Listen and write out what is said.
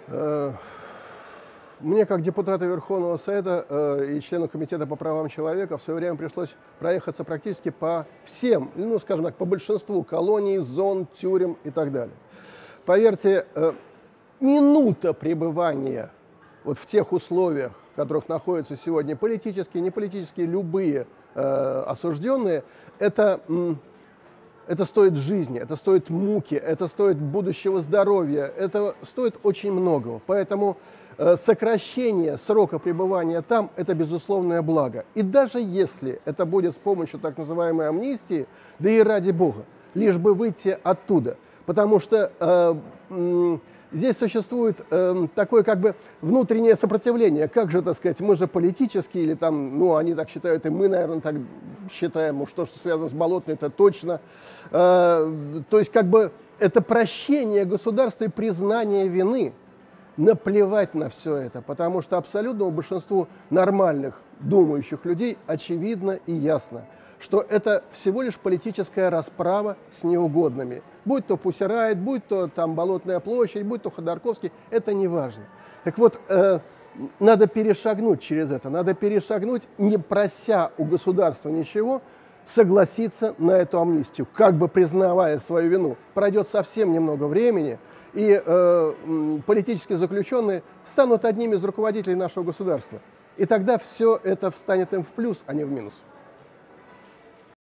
Э, Мне, как депутату Верховного Совета и члену Комитета по правам человека, в свое время пришлось проехаться практически по всем, ну, скажем так, по большинству колоний, зон, тюрем и так далее. Поверьте, минута пребывания вот в тех условиях, в которых находятся сегодня политические, неполитические, любые осужденные, это стоит жизни, это стоит муки, это стоит будущего здоровья, это стоит очень многого. Поэтому сокращение срока пребывания там – это безусловное благо. И даже если это будет с помощью так называемой амнистии, да и ради бога, лишь бы выйти оттуда. Потому что здесь существует такое как бы внутреннее сопротивление. Как же, так сказать, мы же политические, или там, ну, они так считают, и мы, наверное, так считаем, уж то, что связано с Болотной, это точно. То есть, как бы, это прощение государства и признание вины. Наплевать на все это, потому что абсолютному большинству нормальных, думающих людей очевидно и ясно, что это всего лишь политическая расправа с неугодными. Будь то Pussy Riot, будь то там Болотная площадь, будь то Ходорковский, это не важно. Так вот, надо перешагнуть через это, надо перешагнуть, не прося у государства ничего, согласиться на эту амнистию, как бы признавая свою вину. Пройдет совсем немного времени, и политические заключенные станут одними из руководителей нашего государства. И тогда все это встанет им в плюс, а не в минус.